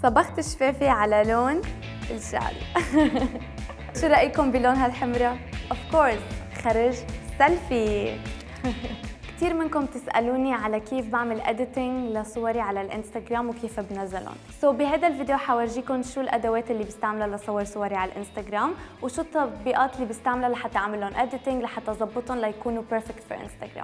صبغت شفافي على لون الشعري. شو رأيكم بلونها الحمراء؟ اوف كورس خرج سيلفي. كثير منكم تسألوني على كيف بعمل اديتنج لصوري على الانستغرام وكيف بنزلهم. بهذا الفيديو حورجيكم شو الادوات اللي بستعملها لصور صوري على الانستغرام وشو التطبيقات اللي بستعملها لحتى اعمل لهم اديتنج لحتى اظبطهم ليكونوا بيرفكت في انستغرام.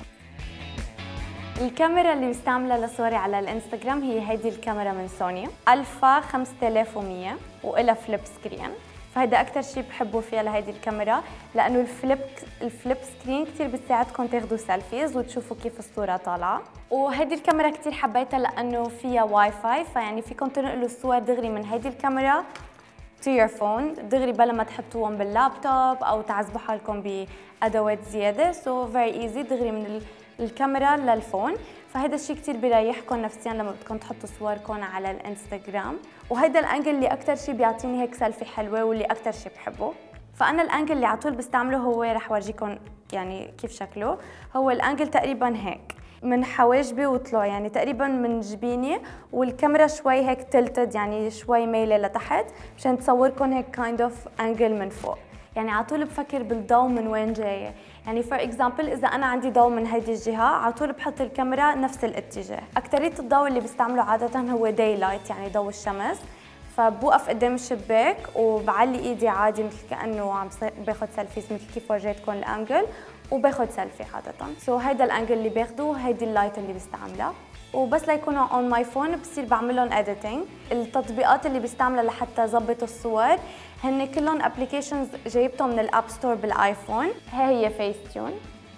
الكاميرا اللي بستعملها لصوري على الانستغرام هي هيدي الكاميرا من سوني الفا 5100 وإلها فليب سكرين. فهيدا أكثر شيء بحبه فيها لهيدي الكاميرا لأنه الفليب سكرين كثير بتساعدكم تاخذوا سيلفيز وتشوفوا كيف الصورة طالعة. وهيدي الكاميرا كثير حبيتها لأنه فيها واي فاي، فيعني فيكم تنقلوا الصور دغري من هيدي الكاميرا to your phone دغري بلا ما تحطوهم باللابتوب أو تعذبوا حالكم بأدوات زيادة. very easy دغري من الكاميرا للفون. فهذا الشيء كثير بيريحكم نفسيا لما بدكم تحطوا صوركم على الانستغرام. وهيدا الانجل اللي اكثر شيء بيعطيني هيك سيلفي حلوه واللي اكثر شيء بحبه. فانا الانجل اللي على طول بستعمله هو رح ورجيكم يعني كيف شكله. هو الانجل تقريبا هيك من حواجبي وطلوع، يعني تقريبا من جبيني والكاميرا شوي هيك تلتد، يعني شوي مايله لتحت مشان تصوركم هيك كايند اوف انجل من فوق. يعني على طول بفكر بالضوء من وين جاي. يعني فور اكزامبل اذا انا عندي ضوء من هيدي الجهه على طول بحط الكاميرا نفس الاتجاه. اكثريه الضوء اللي بستعمله عاده هو داي لايت، يعني ضوء الشمس. فبوقف قدام الشباك وبعلي ايدي عادي مثل كانه عم باخذ سيلفيز مثل كيف ورجيتكم الانجل وباخذ سيلفي عاده. هيدا الانجل اللي باخده هيدي اللايت اللي بستعملها. وبس ليكونوا اون ماي فون بصير بعمل لهم اديتنج. التطبيقات اللي بستعملها لحتى اظبط الصور هن كلهم ابلكيشنز جايبتهم من الاب ستور بالايفون. هي فيس تيون،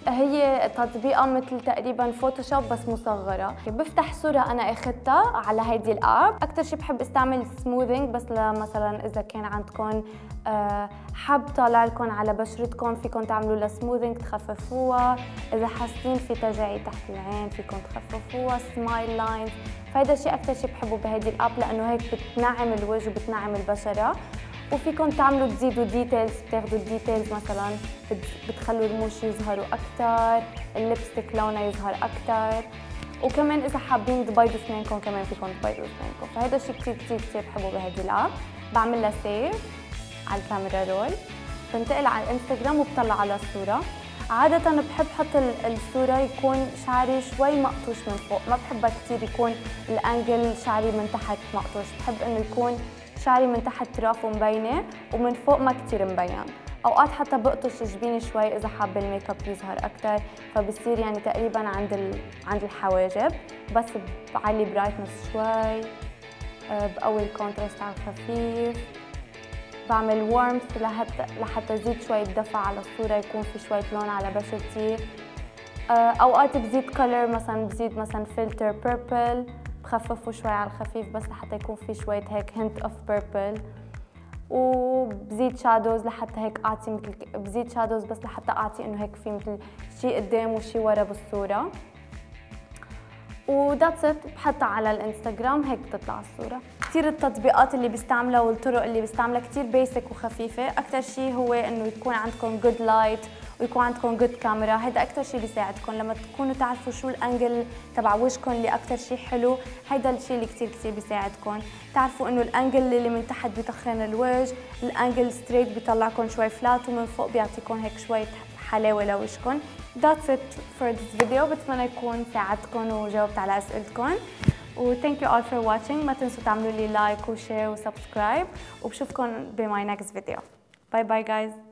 هي تطبيقه مثل تقريبا فوتوشوب بس مصغره. بفتح صوره انا اخذتها على هيدي الاب. اكثر شيء بحب استعمل سموذنج بس مثلا اذا كان عندكم حب طالع لكم على بشرتكم فيكم تعملوا لها سموذنج تخففوها. اذا حاسين في تجاعيد تحت العين فيكم تخففوها. سمايل لاينز، فهذا الشيء اكثر شيء بحبه بهيدي الاب لانه هيك بتنعم الوجه وبتنعم البشره. وفيكم تعملوا تزيدوا ديتيلز، بتاخذوا الديتيلز مثلا بتخلوا الرموش يظهروا اكثر، الليبستيك لونه يظهر اكثر. وكمان اذا حابين تبيضوا اسنانكم كمان فيكم تبيضوا اسنانكم. فهذا الشيء كثير كثير كثير بحبه بهيدي الاب. بعمل لها سيف على الكاميرا رول، بنتقل على الانستغرام وبطلع على الصوره. عادة بحب احط الصورة يكون شعري شوي مقطوش من فوق، ما بحبها كثير يكون الانجل شعري من تحت مقطوش، بحب انه يكون شعري من تحت رافه مبينه ومن فوق ما كثير مبين. اوقات حتى بقطش جبيني شوي اذا حابه الميك اب يظهر اكثر، فبصير يعني تقريبا عند الحواجب. بس بعلي برايتنس شوي، بقوي الكونتراست على الخفيف، بعمل وارمث لحتى زيد شوي دفع على الصوره يكون في شويه لون على بشرتي. اوقات بزيد كلر، مثلا بزيد مثلا فلتر بيربل بخففه شوي على الخفيف بس لحتى يكون في شويه هيك هنت اوف بيربل. وبزيد شادوز لحتى هيك اعطي بزيد شادوز بس لحتى اعطي انه هيك في مثل شيء قدام وشيء ورا بالصوره. وذاتس ات، بحطها على الانستغرام هيك بتطلع الصوره. كثير التطبيقات اللي بستعملها والطرق اللي بستعملها كثير بيسك وخفيفه. اكثر شيء هو انه يكون عندكم جود لايت ويكون عندكم جود كاميرا. هذا اكثر شيء بيساعدكم لما تكونوا تعرفوا شو الانجل تبع وجهكم اللي اكثر شيء حلو. هذا الشيء اللي كثير كثير بيساعدكم تعرفوا انه الانجل اللي من تحت بيتخن الوجه، الانجل ستريت بيطلعكم شوي فلات، ومن فوق بيعطيكم هيك شويه حلاوه لوجهكم. That's it for this video. بتمنى يكون ساعدتكم وجاوبت على اسئلتكم. و thank you all for watching. ما تنسوا تعملوا لي لايك وشير وسبسكرايب، وبشوفكم بماي next video. Bye bye guys.